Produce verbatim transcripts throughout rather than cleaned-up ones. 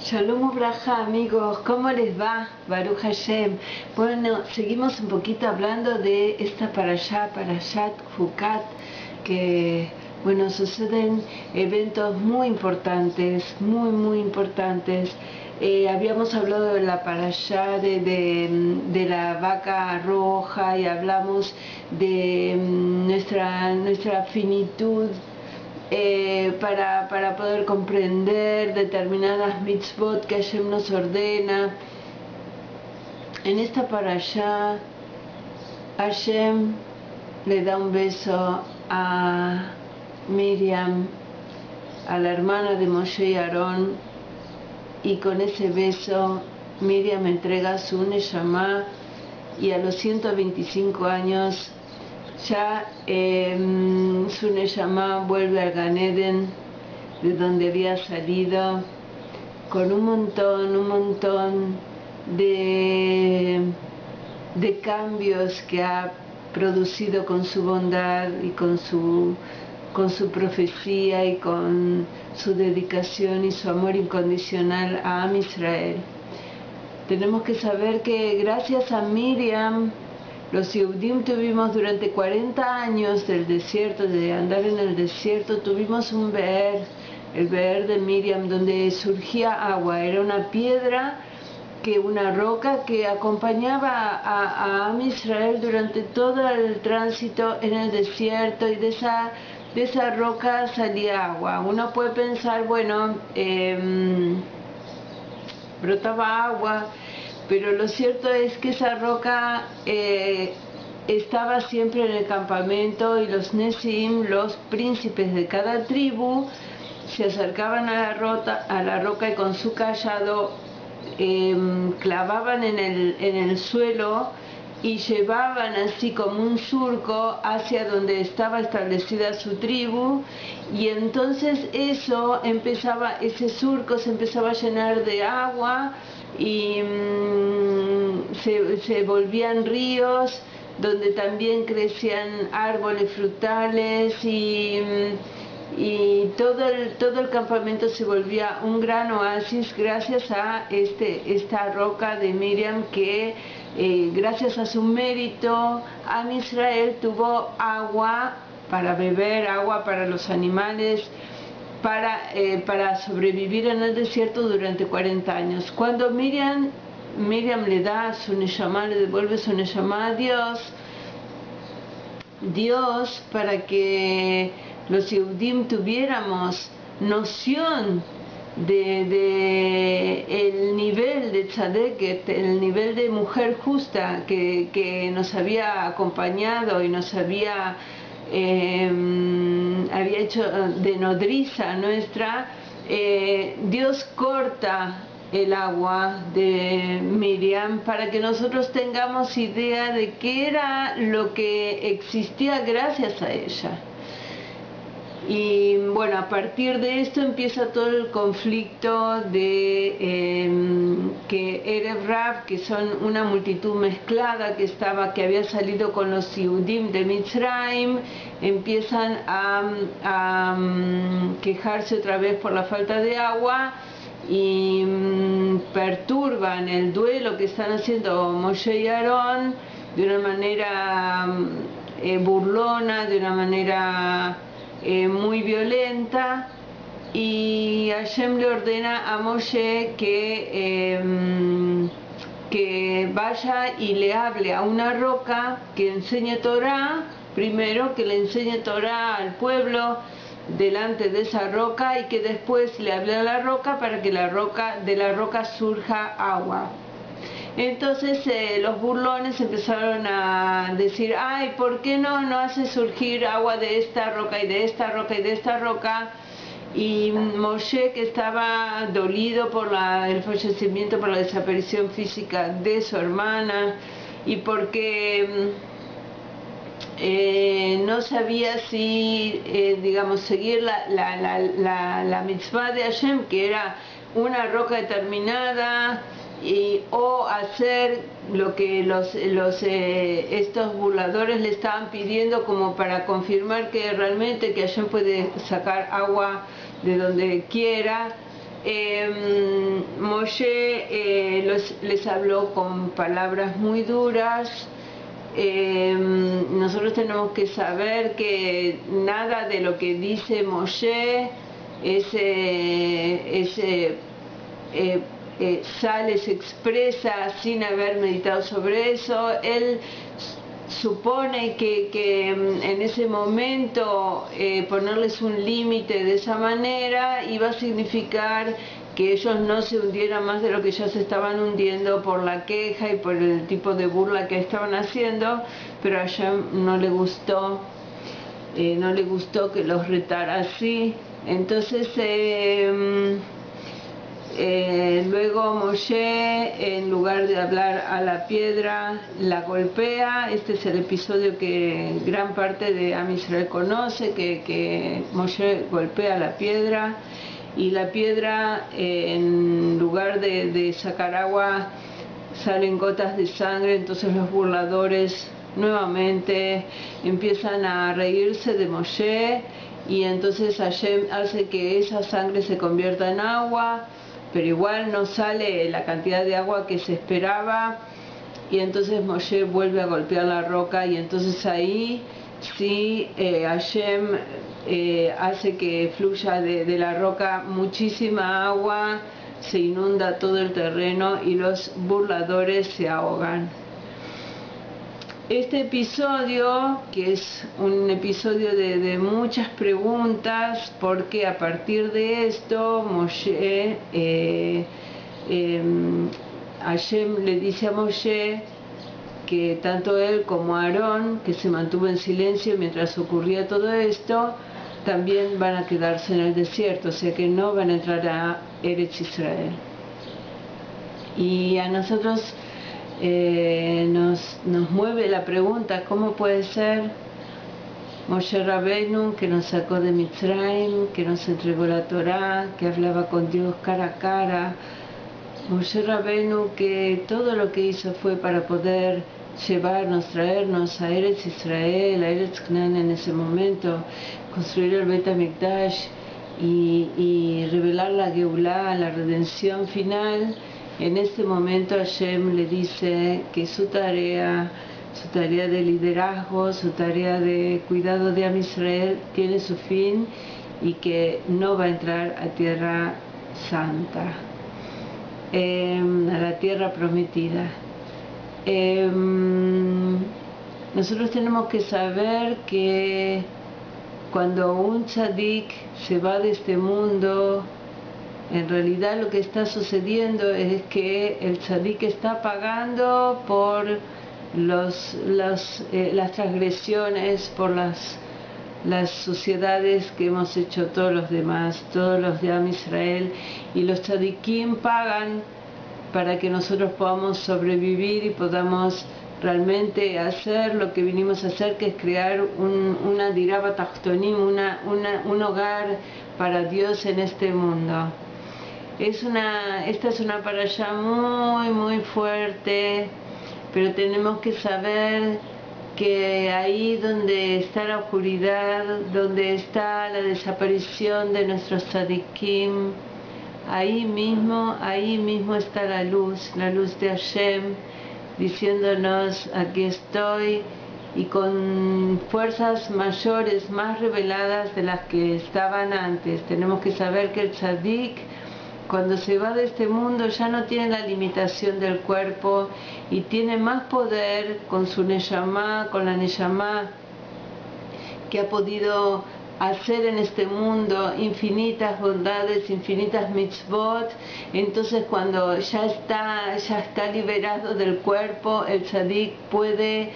Shalom Ubraja, amigos, ¿cómo les va? Baruch Hashem. Bueno, seguimos un poquito hablando de esta parashá, Parashat Hukat, que, bueno, suceden eventos muy importantes, muy, muy importantes. Eh, habíamos hablado de la parashá de, de, de la vaca roja y hablamos de nuestra, nuestra finitud. Eh, para, para poder comprender determinadas mitzvot que Hashem nos ordena. En esta parashá, Hashem le da un beso a Miriam, a la hermana de Moshe y Aarón, y con ese beso Miriam entrega su neshama, y a los ciento veinticinco años ya eh, su neshama vuelve al Gan Eden, de donde había salido, con un montón, un montón de, de cambios que ha producido con su bondad y con su, con su profecía y con su dedicación y su amor incondicional a Am Israel. Tenemos que saber que gracias a Miriam, los Yehudim tuvimos durante cuarenta años del desierto, de andar en el desierto, tuvimos un Be'er, el Be'er de Miriam, donde surgía agua. Era una piedra, que una roca que acompañaba a, a Am Israel durante todo el tránsito en el desierto, y de esa, de esa roca salía agua. Uno puede pensar, bueno, eh, brotaba agua, pero lo cierto es que esa roca eh, estaba siempre en el campamento, y los Nesim, los príncipes de cada tribu, se acercaban a la, rota, a la roca y con su cayado eh, clavaban en el, en el suelo y llevaban así como un surco hacia donde estaba establecida su tribu, y entonces eso empezaba, ese surco se empezaba a llenar de agua, y mmm, se, se volvían ríos donde también crecían árboles frutales, y, y todo, el, todo el campamento se volvía un gran oasis gracias a este, esta roca de Miriam, que eh, gracias a su mérito Am Israel tuvo agua para beber, agua para los animales, Para, eh, para sobrevivir en el desierto durante cuarenta años. Cuando Miriam, Miriam le da su neshama, le devuelve su neshama a Dios, Dios, para que los Yehudim tuviéramos noción de, de el nivel de tzadeket, el nivel de mujer justa que, que nos había acompañado y nos había Eh, había hecho de nodriza nuestra, eh, Dios corta el agua de Miriam para que nosotros tengamos idea de qué era lo que existía gracias a ella. Y bueno, a partir de esto empieza todo el conflicto de eh, que Erev Rav, que son una multitud mezclada que estaba, que había salido con los Yehudim de Mitzrayim, empiezan a, a um, quejarse otra vez por la falta de agua, y um, perturban el duelo que están haciendo Moshe y Aarón de una manera um, eh, burlona, de una manera Eh, muy violenta, y Hashem le ordena a Moshe que, eh, que vaya y le hable a una roca, que enseñe Torah, primero que le enseñe Torah al pueblo delante de esa roca, y que después le hable a la roca para que la roca, de la roca surja agua. Entonces eh, los burlones empezaron a decir, ay, ¿por qué no, no hace surgir agua de esta roca y de esta roca y de esta roca? Y Moshe, que estaba dolido por la, el fallecimiento, por la desaparición física de su hermana, y porque eh, no sabía si, eh, digamos, seguir la, la, la, la, la mitzvah de Hashem, que era una roca determinada, Y, o hacer lo que los, los eh, estos burladores le estaban pidiendo, como para confirmar que realmente que Hashem puede sacar agua de donde quiera. eh, Moshe eh, los, les habló con palabras muy duras. Eh, nosotros tenemos que saber que nada de lo que dice Moshe es, eh, es eh, eh, eh, sale, se expresa sin haber meditado sobre eso. Él supone que, que en ese momento eh, ponerles un límite de esa manera iba a significar que ellos no se hundieran más de lo que ya se estaban hundiendo por la queja y por el tipo de burla que estaban haciendo, pero a Hashem no le gustó, eh, no le gustó que los retara así. Entonces eh, eh, luego Moshe, en lugar de hablar a la piedra, la golpea. Este es el episodio que gran parte de Am Israel conoce, que, que Moshe golpea la piedra, y la piedra, eh, en lugar de, de sacar agua, salen gotas de sangre. Entonces los burladores nuevamente empiezan a reírse de Moshe, y entonces Hashem hace que esa sangre se convierta en agua, pero igual no sale la cantidad de agua que se esperaba, y entonces Moshe vuelve a golpear la roca, y entonces ahí sí eh, Hashem eh, hace que fluya de, de la roca muchísima agua, se inunda todo el terreno y los burladores se ahogan. Este episodio, que es un episodio de, de muchas preguntas, porque a partir de esto Moshe, eh, eh, Hashem le dice a Moshe que tanto él como Aarón, que se mantuvo en silencio mientras ocurría todo esto, también van a quedarse en el desierto, o sea que no van a entrar a Eretz Israel. Y a nosotros Eh, nos, nos mueve la pregunta: ¿cómo puede ser Moshe Rabbeinu, que nos sacó de Mitzrayim, que nos entregó la Torá, que hablaba con Dios cara a cara, Moshe Rabbeinu, que todo lo que hizo fue para poder llevarnos, traernos a Eretz Israel, a Eretz Canaan en ese momento, construir el Bet HaMikdash y, y revelar la Geulá, la redención final? En este momento Hashem le dice que su tarea, su tarea de liderazgo, su tarea de cuidado de Am Israel tiene su fin, y que no va a entrar a Tierra Santa, eh, a la Tierra Prometida. Eh, nosotros tenemos que saber que cuando un tzadik se va de este mundo, en realidad lo que está sucediendo es que el tzadik está pagando por los, los, eh, las transgresiones, por las, las suciedades que hemos hecho todos los demás, todos los de Am Israel, y los tzadikim pagan para que nosotros podamos sobrevivir y podamos realmente hacer lo que vinimos a hacer, que es crear un, una dirá batachtonim, una, una, un hogar para Dios en este mundo. Es una, esta es una parashá muy muy fuerte, pero tenemos que saber que ahí donde está la oscuridad, donde está la desaparición de nuestros tzadikim, ahí mismo, ahí mismo está la luz, la luz de Hashem, diciéndonos: aquí estoy, y con fuerzas mayores, más reveladas de las que estaban antes. Tenemos que saber que el tzadik, cuando se va de este mundo, ya no tiene la limitación del cuerpo, y tiene más poder con su neshama, con la neshama que ha podido hacer en este mundo infinitas bondades, infinitas mitzvot. Entonces cuando ya está, ya está liberado del cuerpo, el tzadik puede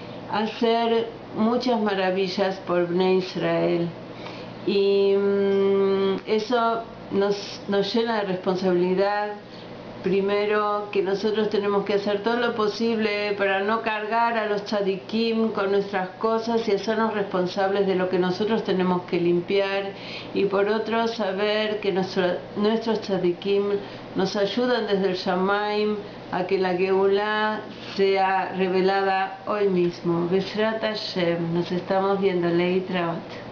hacer muchas maravillas por Bnei Israel, y mmm, eso Nos, nos llena de responsabilidad. Primero, que nosotros tenemos que hacer todo lo posible para no cargar a los tzadikim con nuestras cosas y hacernos responsables de lo que nosotros tenemos que limpiar, y por otro, saber que nuestro, nuestros tzadikim nos ayudan desde el Shamaim a que la Geulá sea revelada hoy mismo. Besrat Hashem. Nos estamos viendo. Leitraot.